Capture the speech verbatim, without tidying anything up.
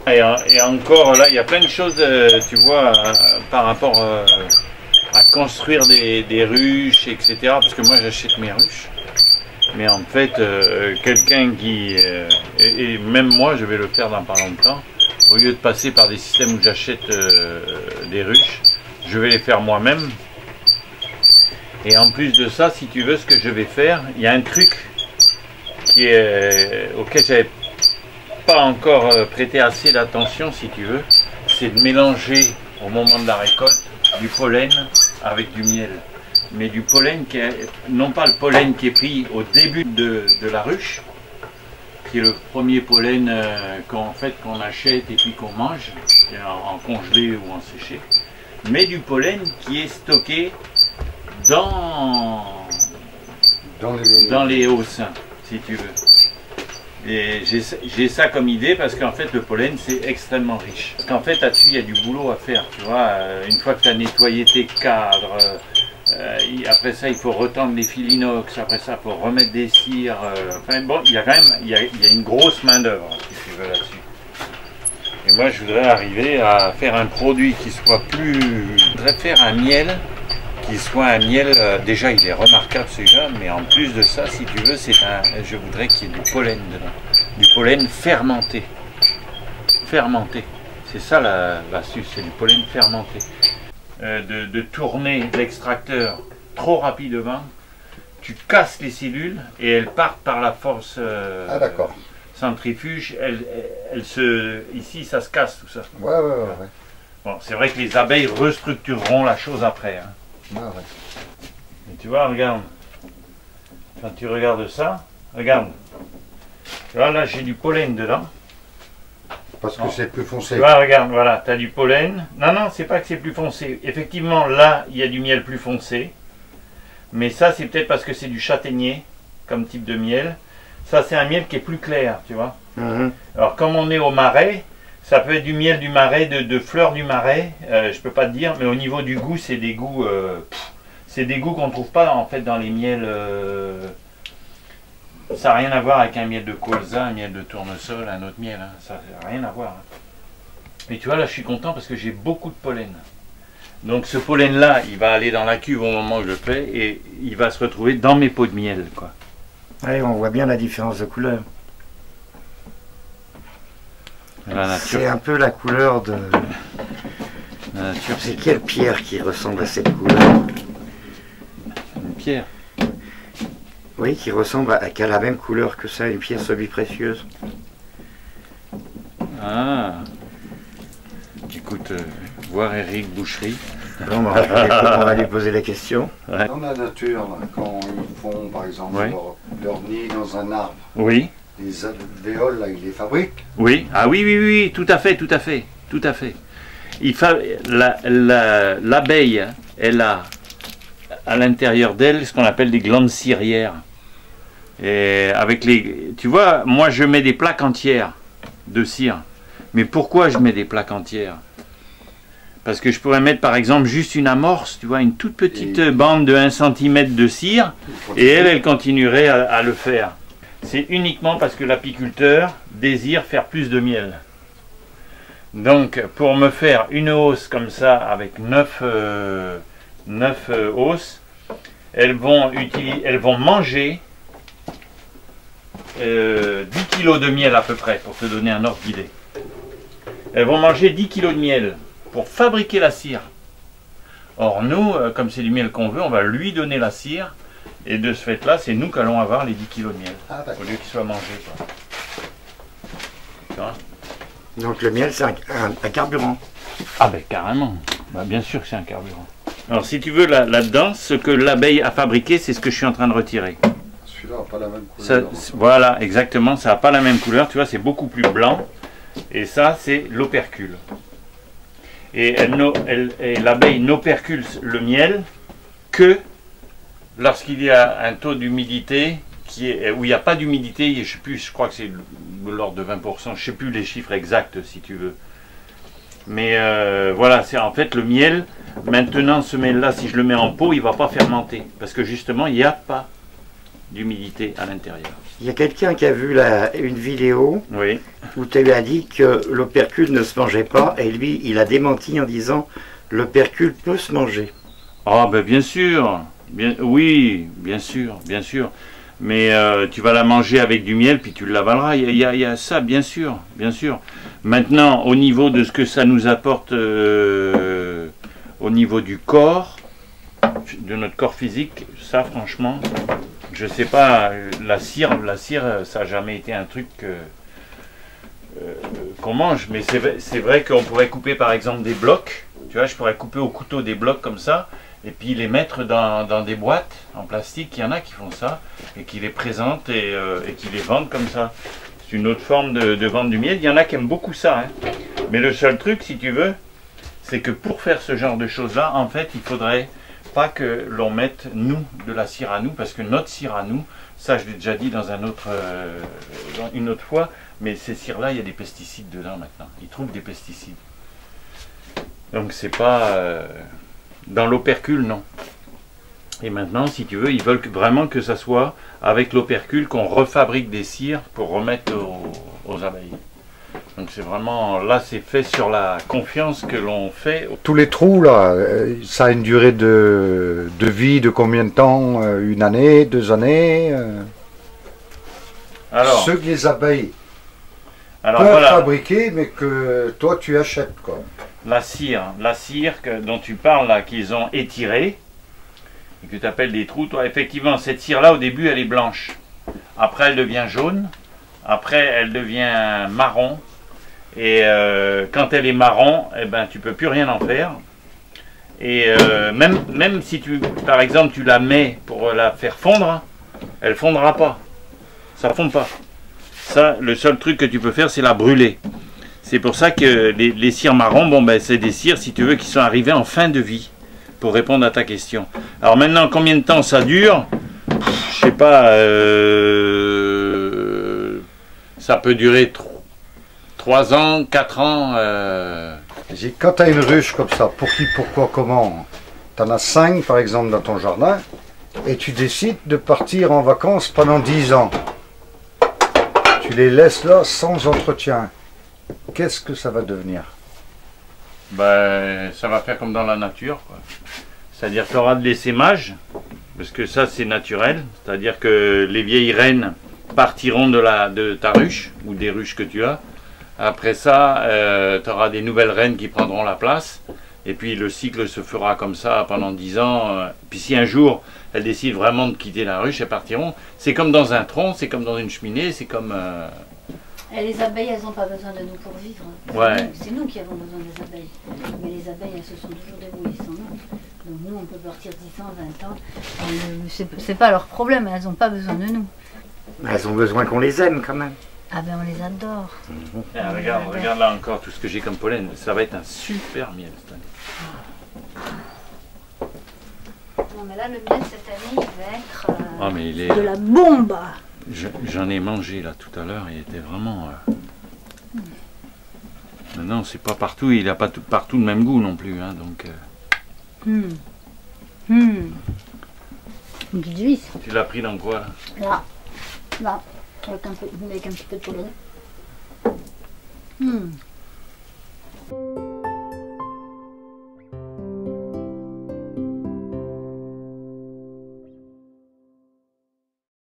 Et, et encore là, il y a plein de choses, euh, tu vois, euh, par rapport euh, à construire des, des ruches, et cetera. Parce que moi, j'achète mes ruches. Mais en fait, euh, quelqu'un qui... Euh, et, et même moi, je vais le faire dans pas longtemps. Au lieu de passer par des systèmes où j'achète euh, des ruches, je vais les faire moi-même. Et en plus de ça, si tu veux, ce que je vais faire, il y a un truc qui est, euh, auquel j'avais pas encore euh, prêté assez d'attention, si tu veux, c'est de mélanger au moment de la récolte du pollen avec du miel. Mais du pollen qui est, non pas le pollen qui est pris au début de, de la ruche, qui est le premier pollen euh, qu'on fait, qu'on achète et puis qu'on mange, en, en congelé ou en séché, mais du pollen qui est stocké dans, dans les, dans les hausses, si tu veux. Et j'ai ça comme idée parce qu'en fait le pollen c'est extrêmement riche. Parce qu'en fait là-dessus il y a du boulot à faire, tu vois. Une fois que tu as nettoyé tes cadres, euh, après ça il faut retendre les fils inox, après ça il faut remettre des cires. Euh, enfin bon, il y a quand même il y a, il y a une grosse main d'œuvre si tu veux là-dessus. Et moi je voudrais arriver à faire un produit qui soit plus... Je voudrais faire un miel qui soit un miel, euh, déjà il est remarquable celui-là, mais en plus de ça, si tu veux, c'est un, je voudrais qu'il y ait du pollen dedans, du pollen fermenté, fermenté, c'est ça l'astuce, la, c'est du pollen fermenté, euh, de, de tourner l'extracteur trop rapidement, tu casses les cellules et elles partent par la force euh, ah, d'accord. centrifuge, elles, elles se, ici ça se casse tout ça. Ouais, ouais, ouais, ouais. Bon, c'est vrai que les abeilles restructureront la chose après, hein. Ah ouais. Et tu vois, regarde, quand tu regardes ça, regarde, tu vois, là j'ai du pollen dedans. Parce que c'est plus foncé. Tu vois, regarde, voilà, tu as du pollen. Non, non, c'est pas que c'est plus foncé. Effectivement, là, il y a du miel plus foncé. Mais ça, c'est peut-être parce que c'est du châtaignier, comme type de miel. Ça, c'est un miel qui est plus clair, tu vois. Mm-hmm. Alors, comme on est au marais, ça peut être du miel du marais, de, de fleurs du marais, euh, je peux pas te dire, mais au niveau du goût, c'est des goûts, euh, c'est des goûts qu'on ne trouve pas en fait dans les miels. Euh, ça n'a rien à voir avec un miel de colza, un miel de tournesol, un autre miel, hein, ça n'a rien à voir. Hein. Mais tu vois, là, je suis content parce que j'ai beaucoup de pollen. Donc ce pollen-là, il va aller dans la cuve au moment où je le fais et il va se retrouver dans mes pots de miel, quoi. Ouais, on voit bien la différence de couleur. C'est un peu la couleur de... C'est quelle pierre qui ressemble à cette couleur? Une pierre. Oui, qui ressemble à, qui a la même couleur que ça, une pierre semi-précieuse. Ah. Écoute, euh, voir Eric Boucherie. Bon, on, va, on va lui poser la question. Ouais. Dans la nature, là, quand ils font par exemple ouais. leur, leur nid dans un arbre. Oui. Les alvéoles, là, ils les fabriquent? Oui, ah oui, oui, oui, tout à fait, tout à fait, tout à fait. Il fa... L'abeille, la, la, elle a à l'intérieur d'elle ce qu'on appelle des glandes cirières. Et avec les, tu vois, moi je mets des plaques entières de cire. Mais pourquoi je mets des plaques entières? Parce que je pourrais mettre par exemple juste une amorce, tu vois, une toute petite et... bande de un centimètre de cire, et elle, elle continuerait à, à le faire. C'est uniquement parce que l'apiculteur désire faire plus de miel. Donc, pour me faire une hausse comme ça, avec neuf euh, euh, hausses, elles vont, utiliser, elles vont manger euh, dix kilos de miel à peu près, pour te donner un ordre d'idée. Elles vont manger dix kilos de miel pour fabriquer la cire. Or, nous, euh, comme c'est du miel qu'on veut, on va lui donner la cire. Et de ce fait-là, c'est nous qui allons avoir les dix kilos de miel, ah, au lieu qu'il soit mangé. Quoi. Tu vois? Donc le miel, c'est un, un, un carburant. Ah ben carrément, bah, bien sûr que c'est un carburant. Alors si tu veux, là-dedans, là ce que l'abeille a fabriqué, c'est ce que je suis en train de retirer. Celui-là n'a pas la même couleur. Ça, voilà, exactement, ça n'a pas la même couleur, tu vois, c'est beaucoup plus blanc. Et ça, c'est l'opercule. Et, et l'abeille n'opercule le miel que lorsqu'il y a un taux d'humidité qui est, où il n'y a pas d'humidité, je sais plus, je crois que c'est de l'ordre de vingt pour cent, je ne sais plus les chiffres exacts si tu veux. Mais euh, voilà, c'est en fait le miel, maintenant ce miel là, si je le mets en pot, il ne va pas fermenter. Parce que justement, il n'y a pas d'humidité à l'intérieur. Il y a quelqu'un qui a vu la, une vidéo Oui. où tu lui as dit que l'opercule ne se mangeait pas et lui, il a démenti en disant l'opercule peut se manger. Ah ben bien sûr, bien, oui, bien sûr, bien sûr. Mais euh, tu vas la manger avec du miel puis tu l'avaleras. Il y, a, il y a ça, bien sûr, bien sûr. Maintenant, au niveau de ce que ça nous apporte euh, au niveau du corps, de notre corps physique, ça franchement, je sais pas, la cire, la cire, ça n'a jamais été un truc que, euh, qu'on mange, mais c'est vrai, c'est vrai qu'on pourrait couper par exemple des blocs, tu vois, je pourrais couper au couteau des blocs comme ça, et puis les mettre dans, dans des boîtes en plastique. Il y en a qui font ça, et qui les présentent et, euh, et qui les vendent comme ça. C'est une autre forme de, de vendre du miel. Il y en a qui aiment beaucoup ça, hein. Mais le seul truc, si tu veux, c'est que pour faire ce genre de choses-là, en fait, il faudrait pas que l'on mette, nous, de la cire à nous, parce que notre cire à nous, ça je l'ai déjà dit dans un autre, euh, une autre fois, mais ces cires-là, il y a des pesticides dedans maintenant. Ils trouvent des pesticides. Donc c'est pas... Euh, dans l'opercule, non. Et maintenant, si tu veux, ils veulent vraiment que ça soit avec l'opercule qu'on refabrique des cires pour remettre aux, aux abeilles. Donc c'est vraiment, là c'est fait sur la confiance que l'on fait. Tous les trous là, ça a une durée de, de vie de combien de temps? Une année, deux années? Alors, ceux que les abeilles alors, peuvent voilà. fabriquer, mais que toi tu achètes quoi. La cire, la cire que, dont tu parles là, qu'ils ont étirée, et que tu appelles des trous, toi effectivement cette cire là au début elle est blanche. Après elle devient jaune, après elle devient marron. Et euh, quand elle est marron, eh ben, tu ne peux plus rien en faire. Et euh, même, même si tu, par exemple, tu la mets pour la faire fondre, elle ne fondra pas. Ça ne fond pas. Ça, le seul truc que tu peux faire, c'est la brûler. C'est pour ça que les, les cires marrons, bon, ben, c'est des cires, si tu veux, qui sont arrivées en fin de vie, pour répondre à ta question. Alors maintenant, combien de temps ça dure? Je sais pas. Euh, ça peut durer trop. trois ans, quatre ans. Euh... Quand tu as une ruche comme ça, pour qui, pourquoi, comment, tu en as cinq par exemple dans ton jardin, et tu décides de partir en vacances pendant dix ans. Tu les laisses là sans entretien. Qu'est-ce que ça va devenir? Ben, ça va faire comme dans la nature, quoi. C'est-à-dire que tu auras de l'essaimage, parce que ça c'est naturel. C'est-à-dire que les vieilles reines partiront de, la, de ta ruche, ou des ruches que tu as. Après ça, euh, tu auras des nouvelles reines qui prendront la place. Et puis le cycle se fera comme ça pendant dix ans. Euh, puis si un jour, elles décident vraiment de quitter la ruche, elles partiront. C'est comme dans un tronc, c'est comme dans une cheminée, c'est comme... Euh... Et les abeilles, elles n'ont pas besoin de nous pour vivre. Ouais. C'est nous, nous qui avons besoin des abeilles. Mais les abeilles, elles se sont toujours débrouillées sans nous. Donc nous, on peut partir dix ans, vingt ans. C'est pas leur problème, elles n'ont pas besoin de nous. Elles ont besoin qu'on les aime quand même. Ah ben on les adore. Mmh. Et regarde, regarde là encore tout ce que j'ai comme pollen. Ça va être un super miel cette année. Non mais là le miel cette année il va être euh, oh, mais il est, de la bombe. J'en ai mangé là tout à l'heure, il était vraiment... Euh... Mmh. Non, c'est pas partout, il n'a pas tout, partout le même goût non plus. Hein, donc, euh... mmh. Mmh. Une petite vis. Tu l'as pris dans quoi là? Là. Là. Avec un, peu, avec un petit peu de pollen. Mmh.